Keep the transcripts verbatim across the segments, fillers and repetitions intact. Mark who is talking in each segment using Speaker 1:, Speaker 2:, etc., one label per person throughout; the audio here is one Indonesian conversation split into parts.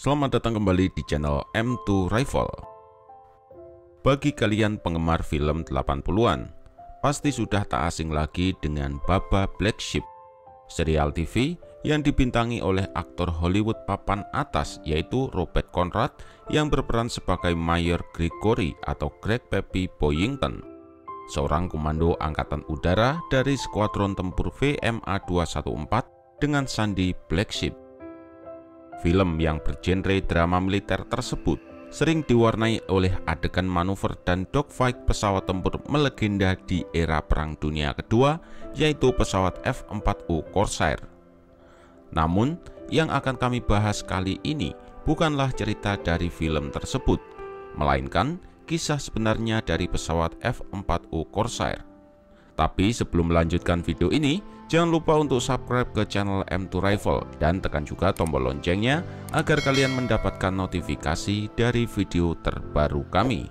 Speaker 1: Selamat datang kembali di channel M dua Rifle. Bagi kalian penggemar film delapan puluhan, pasti sudah tak asing lagi dengan Baba Black Sheep, serial T V yang dibintangi oleh aktor Hollywood papan atas yaitu Robert Conrad yang berperan sebagai Mayor Gregory atau Greg Peppy Boyington, seorang komando angkatan udara dari skuadron tempur V M A dua satu empat dengan sandi Black Sheep. Film yang bergenre drama militer tersebut sering diwarnai oleh adegan manuver dan dogfight pesawat tempur melegenda di era Perang Dunia Kedua, yaitu pesawat F empat U Corsair. Namun, yang akan kami bahas kali ini bukanlah cerita dari film tersebut, melainkan kisah sebenarnya dari pesawat F empat U Corsair. Tapi sebelum melanjutkan video ini, jangan lupa untuk subscribe ke channel M dua Rifle dan tekan juga tombol loncengnya agar kalian mendapatkan notifikasi dari video terbaru kami.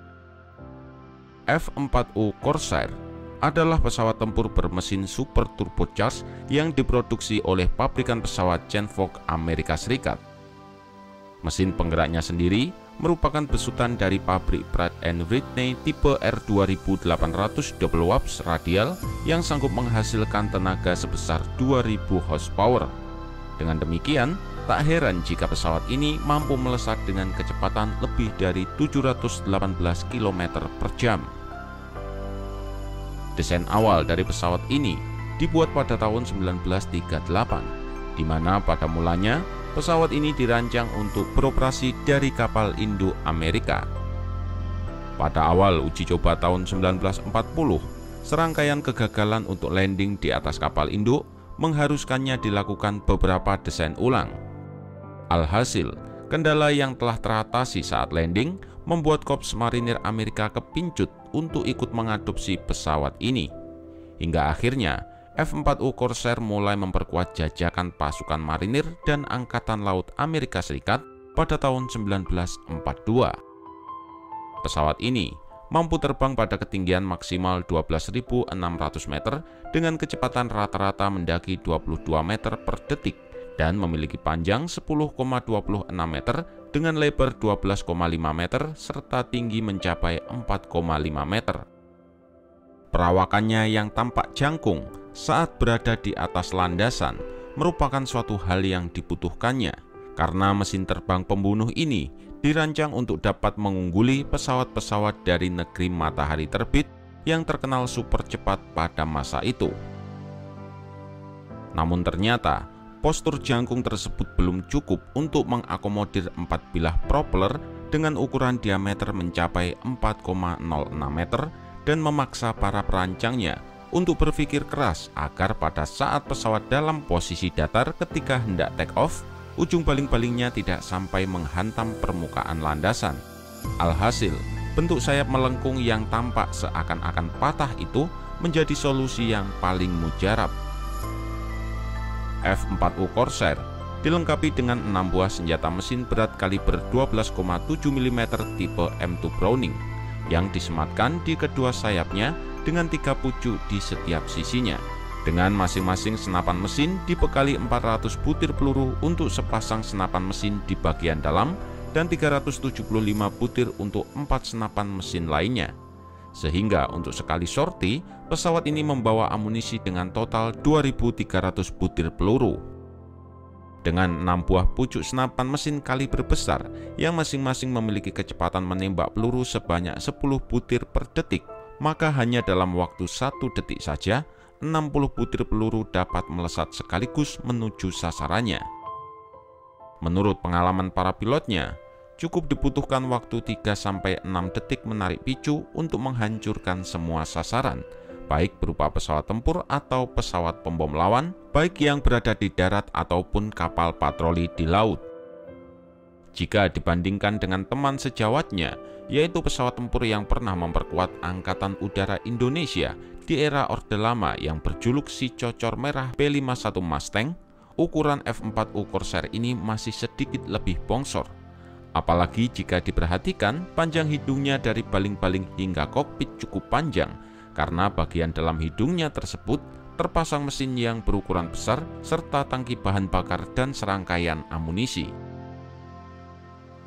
Speaker 1: F empat U Corsair adalah pesawat tempur bermesin super turbocharged yang diproduksi oleh pabrikan pesawat Chenford Amerika Serikat. Mesin penggeraknya sendiri merupakan besutan dari pabrik Pratt and Whitney tipe R dua ribu delapan ratus double warp radial yang sanggup menghasilkan tenaga sebesar dua ribu horsepower. Dengan demikian, tak heran jika pesawat ini mampu melesat dengan kecepatan lebih dari tujuh ratus delapan belas kilometer per jam. Desain awal dari pesawat ini dibuat pada tahun seribu sembilan ratus tiga puluh delapan, di mana pada mulanya pesawat ini dirancang untuk beroperasi dari kapal induk Amerika. Pada awal uji coba tahun seribu sembilan ratus empat puluh, serangkaian kegagalan untuk landing di atas kapal induk mengharuskannya dilakukan beberapa desain ulang. Alhasil, kendala yang telah teratasi saat landing membuat Korps Marinir Amerika kepincut untuk ikut mengadopsi pesawat ini. Hingga akhirnya, F empat U Corsair mulai memperkuat jajakan pasukan marinir dan Angkatan Laut Amerika Serikat pada tahun seribu sembilan ratus empat puluh dua. Pesawat ini mampu terbang pada ketinggian maksimal dua belas ribu enam ratus meter dengan kecepatan rata-rata mendaki dua puluh dua meter per detik dan memiliki panjang sepuluh koma dua enam meter dengan lebar dua belas koma lima meter serta tinggi mencapai empat koma lima meter. Perawakannya yang tampak jangkung saat berada di atas landasan merupakan suatu hal yang dibutuhkannya, karena mesin terbang pembunuh ini dirancang untuk dapat mengungguli pesawat-pesawat dari negeri matahari terbit yang terkenal super cepat pada masa itu. Namun ternyata, postur jangkung tersebut belum cukup untuk mengakomodir empat bilah propeller dengan ukuran diameter mencapai empat koma nol enam meter dan memaksa para perancangnya untuk berpikir keras agar pada saat pesawat dalam posisi datar ketika hendak take off, ujung baling-balingnya tidak sampai menghantam permukaan landasan. Alhasil, bentuk sayap melengkung yang tampak seakan-akan patah itu menjadi solusi yang paling mujarab. F empat U Corsair dilengkapi dengan enam buah senjata mesin berat kaliber dua belas koma tujuh milimeter tipe M dua Browning yang disematkan di kedua sayapnya dengan tiga pucuk di setiap sisinya. Dengan masing-masing senapan mesin dibekali empat ratus butir peluru untuk sepasang senapan mesin di bagian dalam dan tiga ratus tujuh puluh lima butir untuk empat senapan mesin lainnya. Sehingga untuk sekali sorti, pesawat ini membawa amunisi dengan total dua ribu tiga ratus butir peluru. Dengan enam buah pucuk senapan mesin kaliber besar yang masing-masing memiliki kecepatan menembak peluru sebanyak sepuluh butir per detik, maka hanya dalam waktu satu detik saja enam puluh butir peluru dapat melesat sekaligus menuju sasarannya. Menurut pengalaman para pilotnya, cukup dibutuhkan waktu tiga sampai enam detik menarik picu untuk menghancurkan semua sasaran, baik berupa pesawat tempur atau pesawat pembom lawan, baik yang berada di darat ataupun kapal patroli di laut. Jika dibandingkan dengan teman sejawatnya, yaitu pesawat tempur yang pernah memperkuat Angkatan Udara Indonesia di era Orde Lama yang berjuluk si Cocor Merah P lima puluh satu Mustang, ukuran F empat U Corsair ini masih sedikit lebih bongsor. Apalagi jika diperhatikan panjang hidungnya dari baling-baling hingga kokpit cukup panjang, karena bagian dalam hidungnya tersebut terpasang mesin yang berukuran besar serta tangki bahan bakar dan serangkaian amunisi.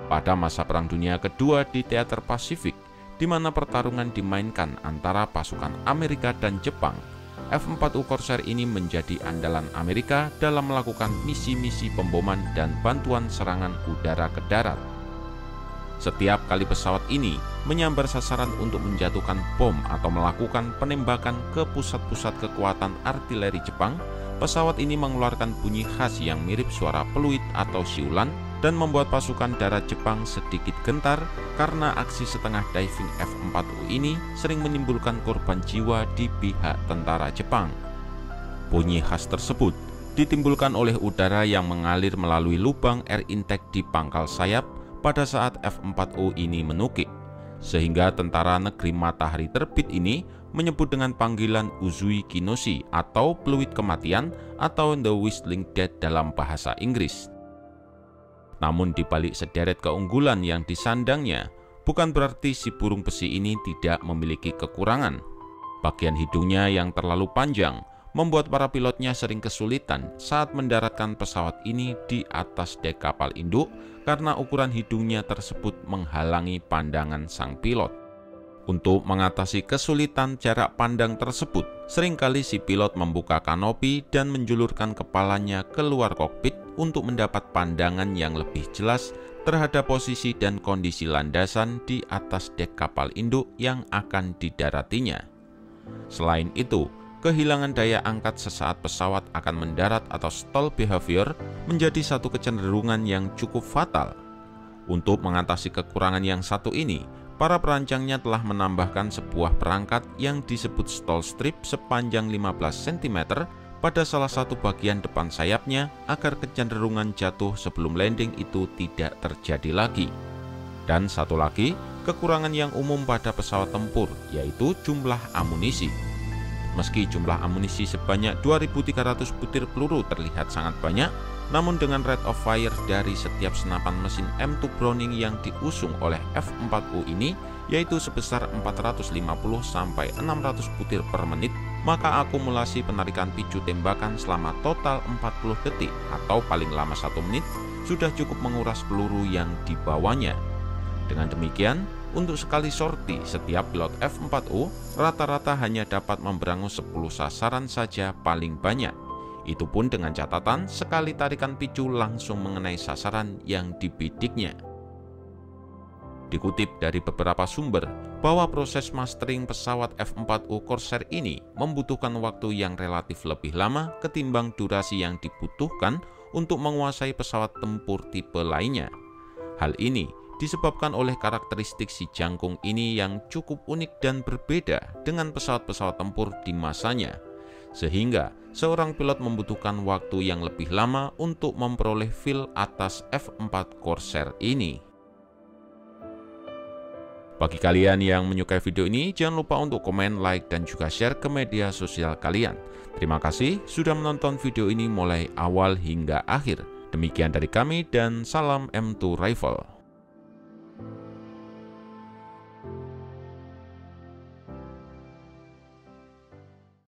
Speaker 1: pada masa Perang Dunia Kedua di teater Pasifik, di mana pertarungan dimainkan antara pasukan Amerika dan Jepang. F empat U Corsair ini menjadi andalan Amerika dalam melakukan misi-misi pemboman dan bantuan serangan udara ke darat. Setiap kali pesawat ini menyambar sasaran untuk menjatuhkan bom atau melakukan penembakan ke pusat-pusat kekuatan artileri Jepang, pesawat ini mengeluarkan bunyi khas yang mirip suara peluit atau siulan dan membuat pasukan darat Jepang sedikit gentar karena aksi setengah diving F empat U ini sering menimbulkan korban jiwa di pihak tentara Jepang. Bunyi khas tersebut ditimbulkan oleh udara yang mengalir melalui lubang air intake di pangkal sayap pada saat F empat U ini menukik, sehingga tentara negeri matahari terbit ini menyebut dengan panggilan Uzui Kinoshi atau peluit kematian atau The Whistling Death dalam bahasa Inggris. Namun di balik sederet keunggulan yang disandangnya, bukan berarti si burung besi ini tidak memiliki kekurangan. Bagian hidungnya yang terlalu panjang membuat para pilotnya sering kesulitan saat mendaratkan pesawat ini di atas dek kapal induk karena ukuran hidungnya tersebut menghalangi pandangan sang pilot. Untuk mengatasi kesulitan jarak pandang tersebut, seringkali si pilot membuka kanopi dan menjulurkan kepalanya keluar kokpit untuk mendapat pandangan yang lebih jelas terhadap posisi dan kondisi landasan di atas dek kapal induk yang akan didaratinya. Selain itu, kehilangan daya angkat sesaat pesawat akan mendarat atau stall behavior menjadi satu kecenderungan yang cukup fatal. Untuk mengatasi kekurangan yang satu ini, para perancangnya telah menambahkan sebuah perangkat yang disebut stall strip sepanjang lima belas sentimeter pada salah satu bagian depan sayapnya agar kecenderungan jatuh sebelum landing itu tidak terjadi lagi. Dan satu lagi, kekurangan yang umum pada pesawat tempur, yaitu jumlah amunisi. Meski jumlah amunisi sebanyak dua ribu tiga ratus butir peluru terlihat sangat banyak, namun dengan rate of fire dari setiap senapan mesin M dua Browning yang diusung oleh F empat U ini, yaitu sebesar empat ratus lima puluh sampai enam ratus butir per menit, maka akumulasi penarikan picu tembakan selama total empat puluh detik atau paling lama satu menit sudah cukup menguras peluru yang dibawanya. Dengan demikian, untuk sekali sorti setiap pilot F empat U rata-rata hanya dapat memberangus sepuluh sasaran saja paling banyak. Itu pun dengan catatan sekali tarikan picu langsung mengenai sasaran yang dibidiknya. Dikutip dari beberapa sumber bahwa proses mastering pesawat F empat U Corsair ini membutuhkan waktu yang relatif lebih lama ketimbang durasi yang dibutuhkan untuk menguasai pesawat tempur tipe lainnya. Hal ini disebabkan oleh karakteristik si jangkung ini yang cukup unik dan berbeda dengan pesawat-pesawat tempur di masanya, sehingga seorang pilot membutuhkan waktu yang lebih lama untuk memperoleh feel atas F empat Corsair ini. Bagi kalian yang menyukai video ini, jangan lupa untuk komen, like, dan juga share ke media sosial kalian. Terima kasih sudah menonton video ini mulai awal hingga akhir. Demikian dari kami dan salam M dua Rifle.